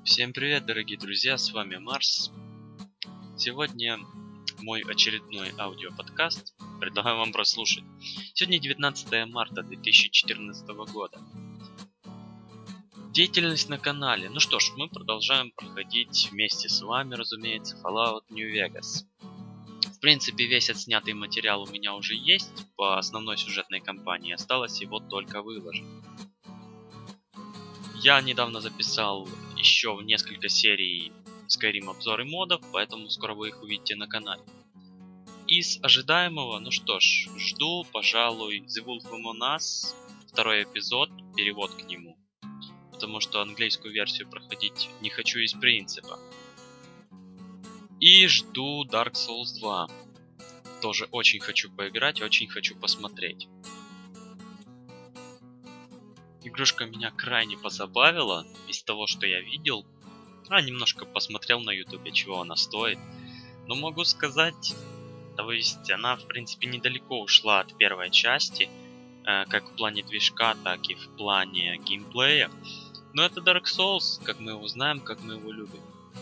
Всем привет, дорогие друзья, с вами Марс. Сегодня мой очередной аудиоподкаст. Предлагаю вам прослушать. Сегодня 19 марта 2014 года. Деятельность на канале. Ну что ж, мы продолжаем проходить вместе с вами, разумеется, Fallout New Vegas. В принципе, весь отснятый материал у меня уже есть по основной сюжетной кампании. Осталось его только выложить. Я недавно записал еще несколько серий Skyrim обзоры модов, поэтому скоро вы их увидите на канале. Из ожидаемого, ну что ж, жду, пожалуй, The Wolf Among Us, второй эпизод, перевод к нему. Потому что английскую версию проходить не хочу из принципа. И жду Dark Souls 2. Тоже очень хочу поиграть, очень хочу посмотреть. Игрушка меня крайне позабавила из того, что я видел. Немножко посмотрел на ютубе, чего она стоит. Но могу сказать, то есть она в принципе недалеко ушла от первой части. Как в плане движка, так и в плане геймплея. Но это Dark Souls, как мы его знаем, как мы его любим.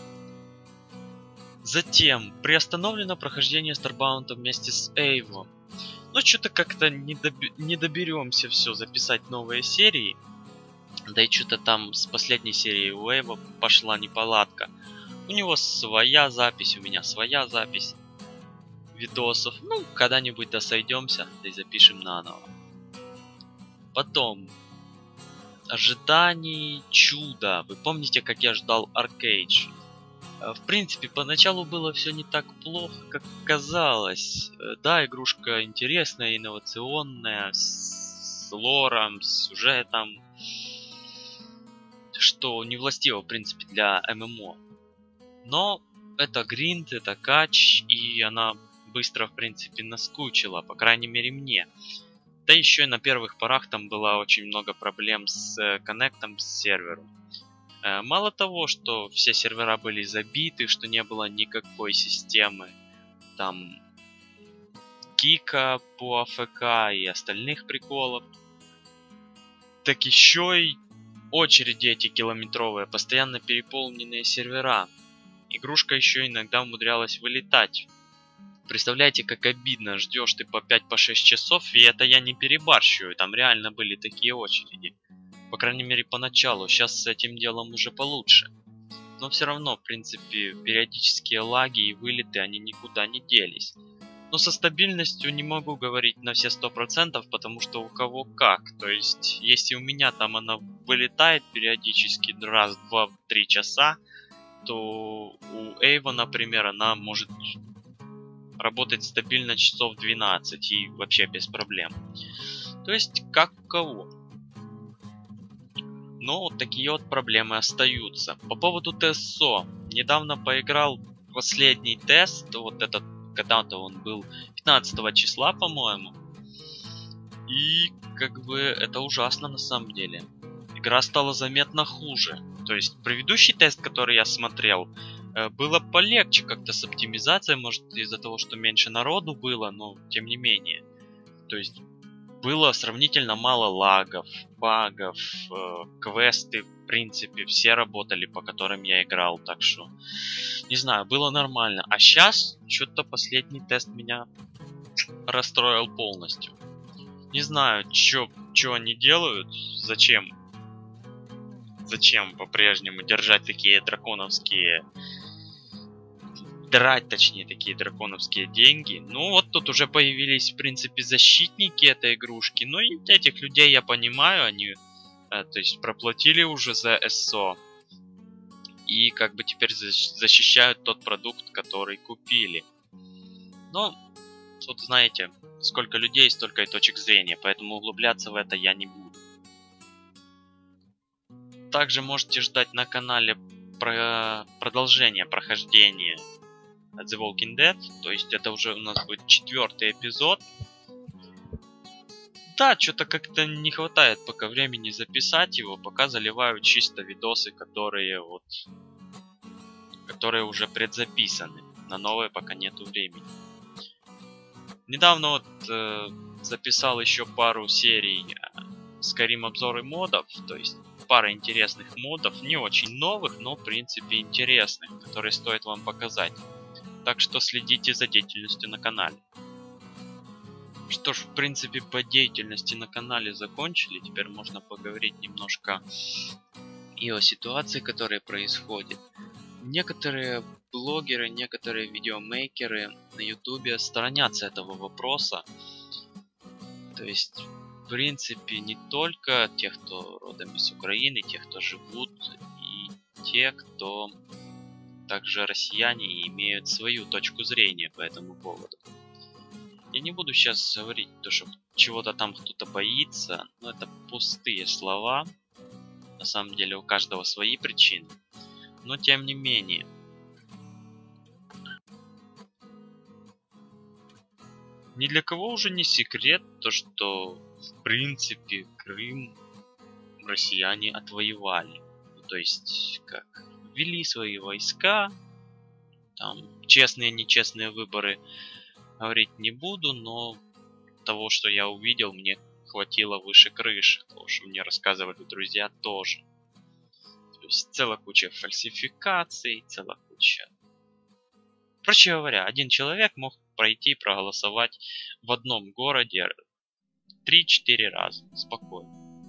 Затем приостановлено прохождение Starbound вместе с Эйво. Но что-то как-то не доберемся все записать новые серии. Да и что-то там с последней серии у Эйва пошла неполадка. У него своя запись, у меня своя запись видосов. Ну, когда-нибудь досойдемся, да и запишем наново. Потом. Ожиданий чуда. Вы помните, как я ждал Аркейдж? В принципе, поначалу было все не так плохо, как казалось. Да, игрушка интересная, инновационная, с лором, с сюжетом, что не властиво, в принципе, для ММО. Но это гринд, это кач, и она быстро, в принципе, наскучила, по крайней мере, мне. Да еще и на первых порах там было очень много проблем с коннектом с сервером. Мало того, что все сервера были забиты, что не было никакой системы там кика по АФК и остальных приколов, так еще и очереди эти километровые, постоянно переполненные сервера. Игрушка еще иногда умудрялась вылетать. Представляете, как обидно, ждешь ты по 5-6 часов, и это я не перебарщиваю, там реально были такие очереди. По крайней мере, поначалу. Сейчас с этим делом уже получше. Но все равно, в принципе, периодические лаги и вылеты, они никуда не делись. Но со стабильностью не могу говорить на все 100%, потому что у кого как. То есть, если у меня там она вылетает периодически раз в 2-3 часа, то у Эйва, например, она может работать стабильно часов 12 и вообще без проблем. То есть, как у кого. Но вот такие вот проблемы остаются. По поводу ТСО. Недавно поиграл последний тест. Вот этот, когда-то он был 15 числа, по-моему. И как бы это ужасно на самом деле. Игра стала заметно хуже. То есть предыдущий тест, который я смотрел, было полегче как-то с оптимизацией. Может из-за того, что меньше народу было, но тем не менее. То есть было сравнительно мало лагов, багов, квесты, в принципе, все работали, по которым я играл, так что, не знаю, было нормально. А сейчас, что-то последний тест меня расстроил полностью. Не знаю, что они делают, зачем по-прежнему держать такие драконовские... драть, точнее, такие драконовские деньги. Ну, вот тут уже появились, в принципе, защитники этой игрушки. Ну, и этих людей я понимаю, они, то есть, проплатили уже за СО. И, как бы, теперь защищают тот продукт, который купили. Но, тут, знаете, сколько людей, столько и точек зрения, поэтому углубляться в это я не буду. Также можете ждать на канале продолжение прохождения The Walking Dead, то есть это уже у нас будет 4-й эпизод. Да, что-то как-то не хватает пока времени записать его, пока заливаю чисто видосы, которые уже предзаписаны. На новые пока нету времени. Недавно вот записал еще пару серий Skyrim обзоры модов, то есть пара интересных модов, не очень новых, но в принципе интересных, которые стоит вам показать. Так что следите за деятельностью на канале. Что ж, в принципе, по деятельности на канале закончили. Теперь можно поговорить немножко и о ситуации, которая происходит. Некоторые блогеры, некоторые видеомейкеры на ютубе сторонятся этого вопроса. То есть, в принципе, не только тех, кто родом из Украины, тех, кто живут, и те, кто также россияне и имеют свою точку зрения по этому поводу. Я не буду сейчас говорить то, что чего-то там кто-то боится, но это пустые слова. На самом деле у каждого свои причины. Но тем не менее. Ни для кого уже не секрет то, что в принципе Крым россияне отвоевали. То есть как ввели свои войска, там честные, нечестные выборы говорить не буду, но того, что я увидел, мне хватило выше крыши. Того, что мне рассказывали друзья, тоже. То есть целая куча фальсификаций, целая куча... Проще говоря, один человек мог пройти и проголосовать в одном городе 3-4 раза. Спокойно.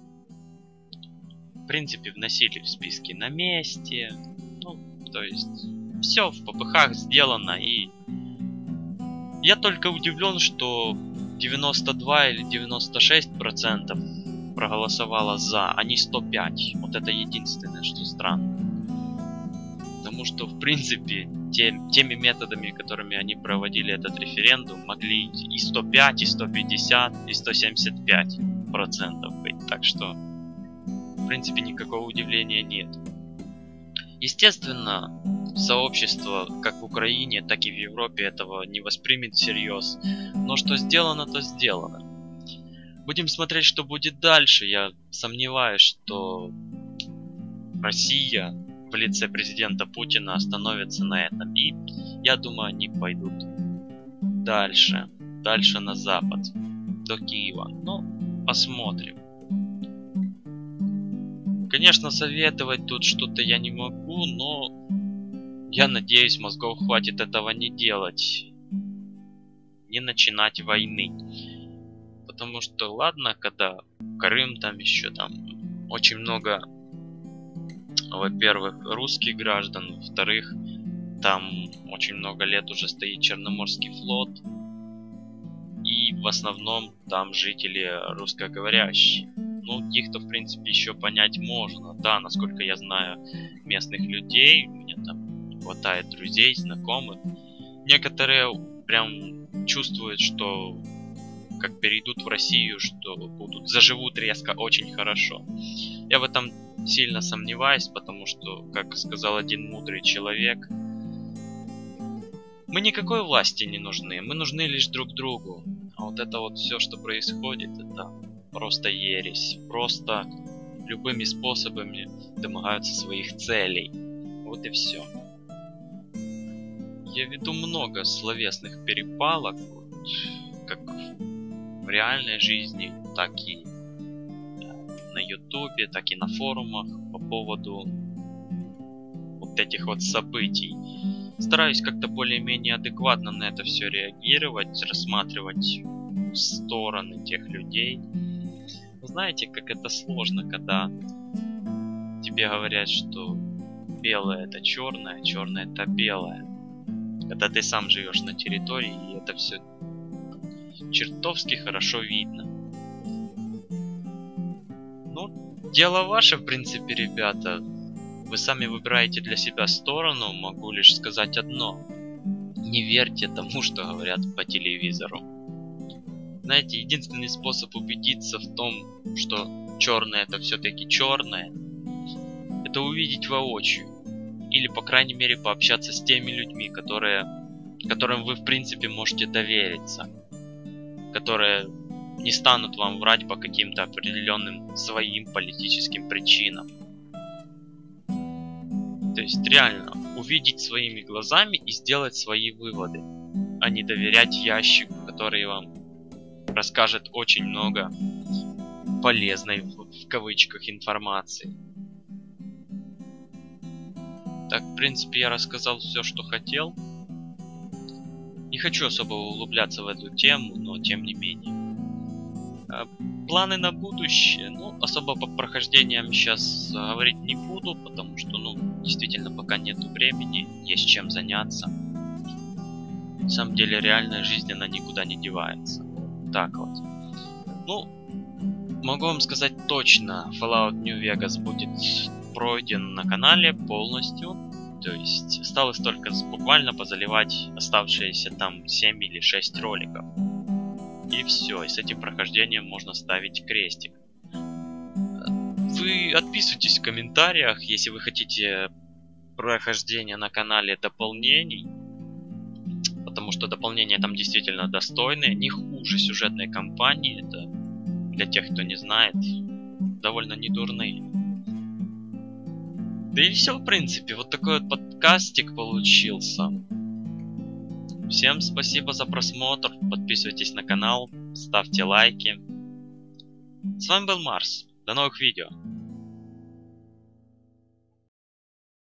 В принципе, вносили в списки на месте. Ну, то есть, все в ППХ сделано. И я только удивлен, что 92 или 96% проголосовало за, а не 105. Вот это единственное, что странно. Потому что, в принципе, теми методами, которыми они проводили этот референдум, могли и 105, и 150, и 175% быть. Так что, в принципе, никакого удивления нет. Естественно, сообщество как в Украине, так и в Европе этого не воспримет всерьез. Но что сделано, то сделано. Будем смотреть, что будет дальше. Я сомневаюсь, что Россия в лице президента Путина остановится на этом. И я думаю, они пойдут дальше. Дальше на запад. До Киева. Ну, посмотрим. Конечно, советовать тут что-то я не могу, но я надеюсь, мозгов хватит этого не делать. Не начинать войны. Потому что, ладно, когда Крым, там еще там очень много, во-первых, русских граждан, во-вторых, там очень много лет уже стоит Черноморский флот. И в основном там жители русскоговорящие. Ну, их-то, в принципе, еще понять можно. Да, насколько я знаю местных людей, у меня там хватает друзей, знакомых. Некоторые прям чувствуют, что как перейдут в Россию, что заживут резко очень хорошо. Я в этом сильно сомневаюсь, потому что, как сказал один мудрый человек, мы никакой власти не нужны, мы нужны лишь друг другу. А вот это вот все, что происходит, это просто ересь. Просто любыми способами домогаются своих целей. Вот и все. Я веду много словесных перепалок, вот, как в реальной жизни, так и на ютубе, так и на форумах по поводу вот этих вот событий. Стараюсь как-то более-менее адекватно на это все реагировать, рассматривать стороны тех людей. Знаете, как это сложно, когда тебе говорят, что белое это черное, черное это белое. Когда ты сам живешь на территории, и это все чертовски хорошо видно. Ну, дело ваше, в принципе, ребята. Вы сами выбираете для себя сторону. Могу лишь сказать одно. Не верьте тому, что говорят по телевизору. Знаете, единственный способ убедиться в том, что черное это все-таки черное, это увидеть воочию. Или, по крайней мере, пообщаться с теми людьми, которым вы, в принципе, можете довериться. Которые не станут вам врать по каким-то определенным своим политическим причинам. То есть, реально, увидеть своими глазами и сделать свои выводы. А не доверять ящику, который вам расскажет очень много полезной, в кавычках, информации. Так, в принципе, я рассказал все, что хотел. Не хочу особо углубляться в эту тему, но тем не менее. Планы на будущее, ну, особо по прохождениям сейчас говорить не буду, потому что, ну, действительно, пока нету времени, есть чем заняться. На самом деле, реальная жизнь, она никуда не девается. Так вот. Ну, могу вам сказать точно, Fallout New Vegas будет пройден на канале полностью. То есть осталось только буквально позаливать оставшиеся там 7 или 6 роликов. И все, и с этим прохождением можно ставить крестик. Вы отписывайтесь в комментариях, если вы хотите прохождения на канале дополнений. Потому что дополнения там действительно достойные, не хуже сюжетной кампании. Это для тех, кто не знает, довольно недурные. Да и все, в принципе, вот такой вот подкастик получился. Всем спасибо за просмотр, подписывайтесь на канал, ставьте лайки. С вами был Марс, до новых видео.